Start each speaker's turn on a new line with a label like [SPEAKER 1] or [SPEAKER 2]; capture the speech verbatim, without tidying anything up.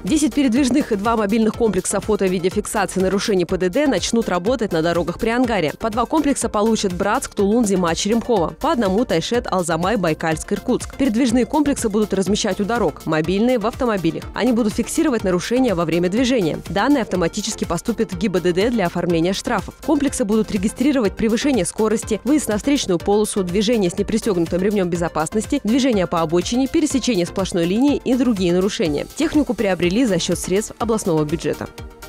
[SPEAKER 1] десять передвижных и два мобильных комплекса фото-видеофиксации нарушений ПДД начнут работать на дорогах при Ангаре. По два комплекса получат Братск, Тулун, Зима, Черемхово. По одному Тайшет, Алзамай, Байкальск, Иркутск. Передвижные комплексы будут размещать у дорог, мобильные – в автомобилях. Они будут фиксировать нарушения во время движения. Данные автоматически поступят в ГИБДД для оформления штрафов. Комплексы будут регистрировать превышение скорости, выезд на встречную полосу, движение с непристегнутым ремнем безопасности, движение по обочине, пересечение сплошной линии и другие нарушения. Технику приобрели за счет средств областного бюджета.